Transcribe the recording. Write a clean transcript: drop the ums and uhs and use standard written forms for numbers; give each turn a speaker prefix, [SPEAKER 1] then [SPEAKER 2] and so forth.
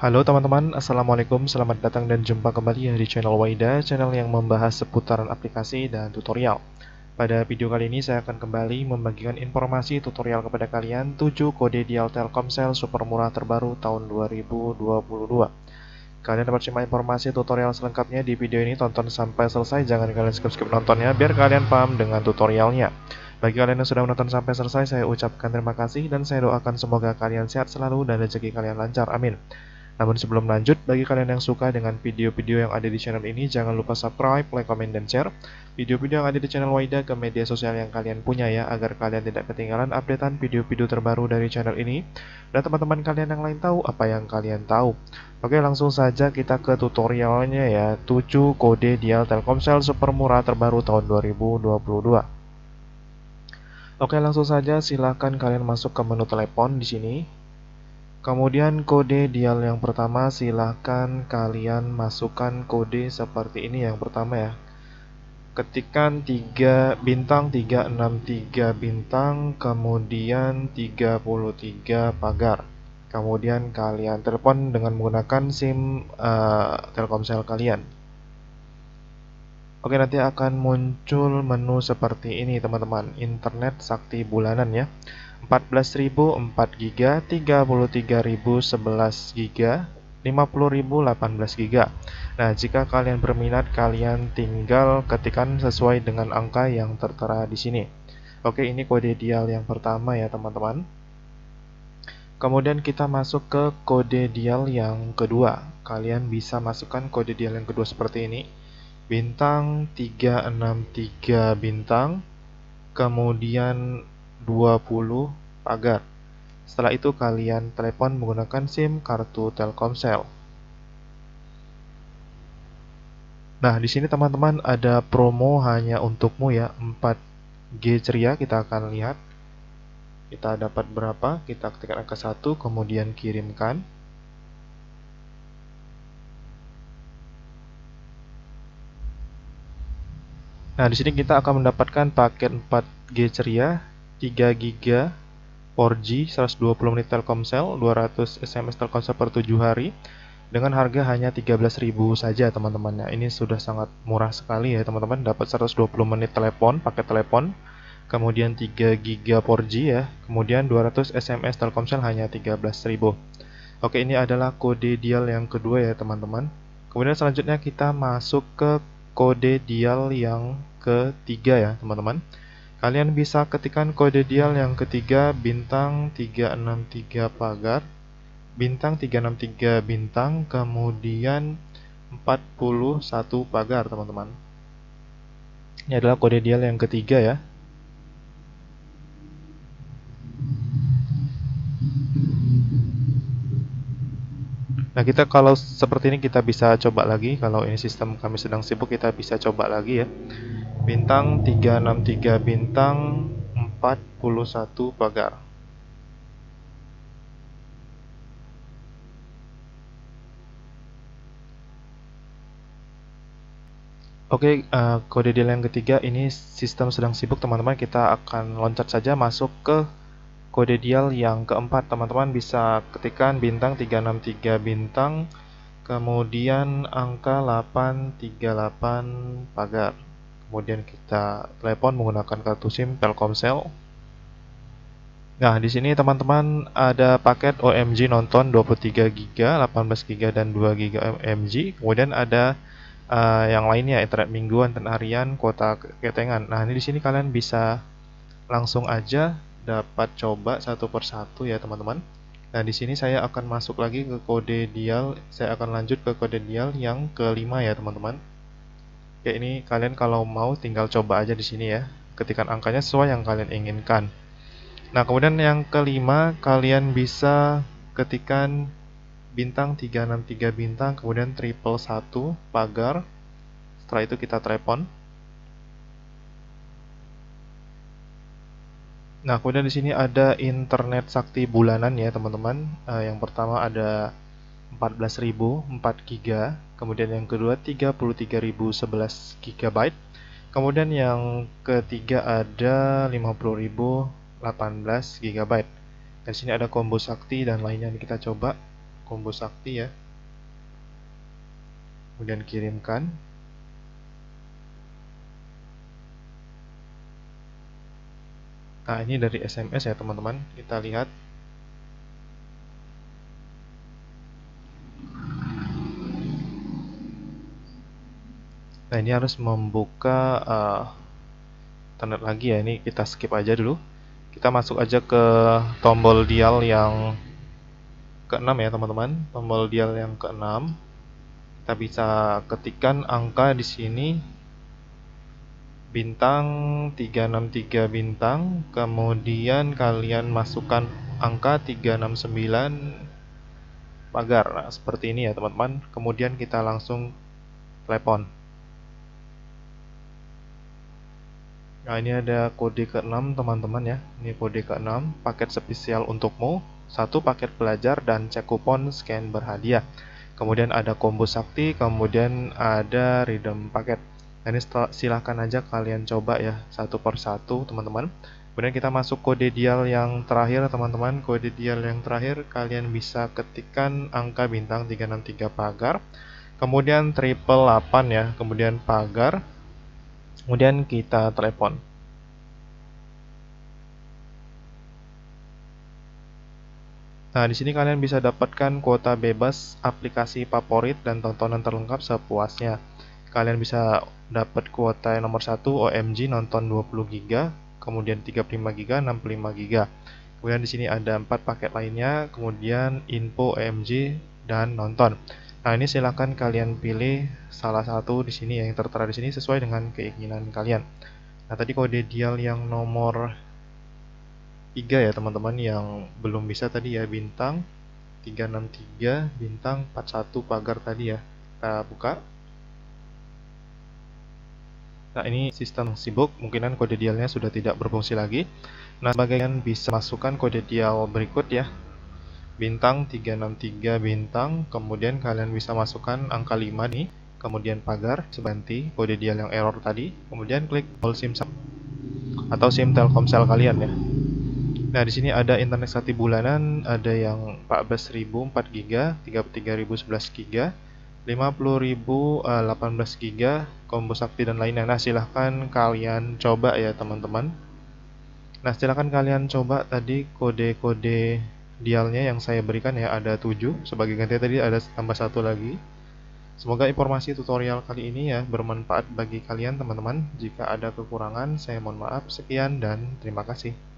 [SPEAKER 1] Halo teman-teman, Assalamualaikum, selamat datang dan jumpa kembali ya di channel Waida, channel yang membahas seputaran aplikasi dan tutorial. Pada video kali ini saya akan kembali membagikan informasi tutorial kepada kalian 7 kode dial Telkomsel super murah terbaru tahun 2022. Kalian dapat simak informasi tutorial selengkapnya di video ini, tonton sampai selesai, jangan kalian skip-skip nontonnya biar kalian paham dengan tutorialnya. Bagi kalian yang sudah menonton sampai selesai, saya ucapkan terima kasih dan saya doakan semoga kalian sehat selalu dan rezeki kalian lancar, amin. Namun sebelum lanjut, bagi kalian yang suka dengan video-video yang ada di channel ini, jangan lupa subscribe, like, comment, dan share video-video yang ada di channel Waida ke media sosial yang kalian punya ya, agar kalian tidak ketinggalan updatean video-video terbaru dari channel ini dan teman-teman kalian yang lain tahu apa yang kalian tahu. Oke, langsung saja kita ke tutorialnya ya, 7 kode dial Telkomsel super murah terbaru tahun 2022. Oke, langsung saja silakan kalian masuk ke menu telepon di sini. Kemudian kode dial yang pertama, silahkan kalian masukkan kode seperti ini. Yang pertama ya, ketikkan 3 bintang 363 bintang, kemudian 33 pagar. Kemudian kalian telepon dengan menggunakan SIM Telkomsel kalian. Oke, nanti akan muncul menu seperti ini teman-teman, internet sakti bulanan ya, 14.000 4 GB, 33.000 11 GB, 50.000 18 GB. Nah, jika kalian berminat, kalian tinggal ketikkan sesuai dengan angka yang tertera di sini. Oke, ini kode dial yang pertama ya teman-teman. Kemudian kita masuk ke kode dial yang kedua. Kalian bisa masukkan kode dial yang kedua seperti ini, bintang 363 bintang, kemudian 20 pagar. Setelah itu kalian telepon menggunakan SIM kartu Telkomsel. Nah, di sini teman-teman ada promo hanya untukmu ya, 4G ceria. Kita akan lihat kita dapat berapa. Kita ketikkan angka 1 kemudian kirimkan. Nah, di sini kita akan mendapatkan paket 4G ceria, 3 GB 4G, 120 menit Telkomsel, 200 SMS Telkomsel per 7 hari dengan harga hanya 13.000 saja teman-teman. Ini sudah sangat murah sekali ya teman-teman, dapat 120 menit telepon, paket telepon, kemudian 3 GB 4G ya, kemudian 200 SMS Telkomsel hanya 13.000. Oke, ini adalah kode dial yang kedua ya teman-teman. Kemudian selanjutnya kita masuk ke kode dial yang ketiga ya teman-teman. Kalian bisa ketikkan kode dial yang ketiga, bintang 363 pagar, bintang 363 bintang, kemudian 41 pagar teman-teman. Ini adalah kode dial yang ketiga ya. Nah, kita kalau seperti ini kita bisa coba lagi. Kalau ini sistem kami sedang sibuk, kita bisa coba lagi ya. Bintang 363 bintang, 41 pagar. Oke, kode dial yang ketiga ini sistem sedang sibuk teman-teman. Kita akan loncat saja masuk ke kode dial yang keempat. Teman-teman bisa ketikkan bintang 363 bintang, kemudian angka 838 pagar. Kemudian kita telepon menggunakan kartu SIM Telkomsel. Nah, di sini teman-teman ada paket OMG nonton 23 GB, 18 GB dan 2 GB OMG. Kemudian ada yang lainnya, internet mingguan dan harian, kuota ketengan. Nah, ini di sini kalian bisa langsung aja dapat coba satu persatu ya teman-teman. Nah, di sini saya akan masuk lagi ke kode dial. Saya akan lanjut ke kode dial yang kelima ya teman-teman. Ya, ini kalian kalau mau tinggal coba aja di sini ya. Ketikkan angkanya sesuai yang kalian inginkan. Nah, kemudian yang kelima kalian bisa ketikkan bintang 363 bintang, kemudian 111 pagar. Setelah itu kita telepon. Nah, kemudian di sini ada internet sakti bulanan ya teman-teman. Yang pertama ada 14.000 4 GB, kemudian yang kedua 33.000 11 GB, kemudian yang ketiga ada 50.000 18 GB. Di sini ada combo sakti dan lainnya, kita coba. combo sakti ya. Kemudian kirimkan. Nah, ini dari SMS ya teman-teman. Kita lihat. Nah, ini harus membuka internet lagi ya. Ini kita skip aja dulu. Kita masuk aja ke tombol dial yang ke-6 ya teman-teman. Tombol dial yang ke-6. Kita bisa ketikkan angka di sini bintang 363 bintang, kemudian kalian masukkan angka 369 pagar. Nah, seperti ini ya teman-teman. Kemudian kita langsung telepon. Nah, ini ada kode ke-6 teman-teman ya. Ini kode ke-6, paket spesial untukmu, 1 paket belajar dan cek kupon scan berhadiah. Kemudian ada combo sakti, kemudian ada redeem paket. Nah, ini silahkan aja kalian coba ya satu per satu teman-teman. Kemudian kita masuk kode dial yang terakhir teman-teman. Kode dial yang terakhir kalian bisa ketikkan angka bintang 363 pagar, kemudian triple 8 ya, kemudian pagar. Kemudian kita telepon. Nah, di sini kalian bisa dapatkan kuota bebas, aplikasi favorit, dan tontonan terlengkap sepuasnya. Kalian bisa dapat kuota yang nomor 1 OMG nonton 20 GB, kemudian 35 GB, 65 GB. Kemudian di sini ada 4 paket lainnya, kemudian info OMG dan nonton. Nah, ini silahkan kalian pilih salah satu di sini yang tertera di sini sesuai dengan keinginan kalian. Nah, tadi kode dial yang nomor 3 ya teman-teman yang belum bisa tadi ya, bintang 363 bintang 41 pagar tadi ya. Kita buka. Nah, ini sistem sibuk, mungkinan kode dialnya sudah tidak berfungsi lagi. Nah, kalian bisa masukkan kode dial berikut ya. Bintang 363 bintang, kemudian kalian bisa masukkan angka 5 nih, kemudian pagar, sebanti kode dial yang error tadi, kemudian klik tombol SIM atau SIM Telkomsel kalian ya. Nah, di sini ada internet sakti bulanan, ada yang 14.000 4 GB, 33.011 GB, 50.000 18 GB, combo sakti dan lainnya. Nah, silahkan kalian coba ya teman-teman. Nah, silahkan kalian coba tadi kode-kode dialnya yang saya berikan ya, ada 7, sebagai ganti tadi ada tambah 1 lagi. Semoga informasi tutorial kali ini ya bermanfaat bagi kalian teman-teman. Jika ada kekurangan, saya mohon maaf. Sekian dan terima kasih.